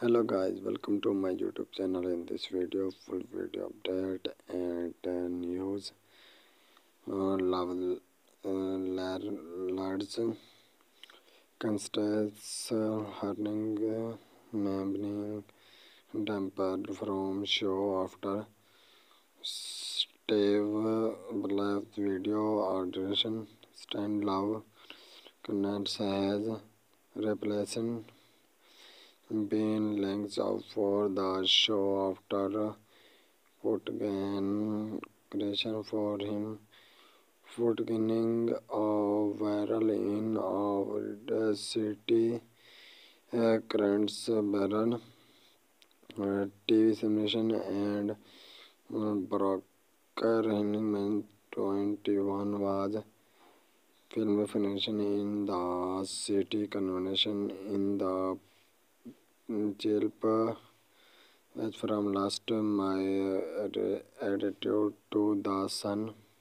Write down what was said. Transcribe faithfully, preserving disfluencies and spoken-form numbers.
Hello guys, welcome to my YouTube channel. In this video, full video update and uh, news. Uh, level uh, large constants uh, hurling uh, Namani tempered from show after Steve Blythe's video audition. Stand Love Connects has replaced been linked out for the show after Footgan creation for him. Footganing a viral in our city uh, currents barrel uh, T V simulation and uh, broker Running twenty-one was film finishing in the city convention in the jail. As from last my uh, attitude to the sun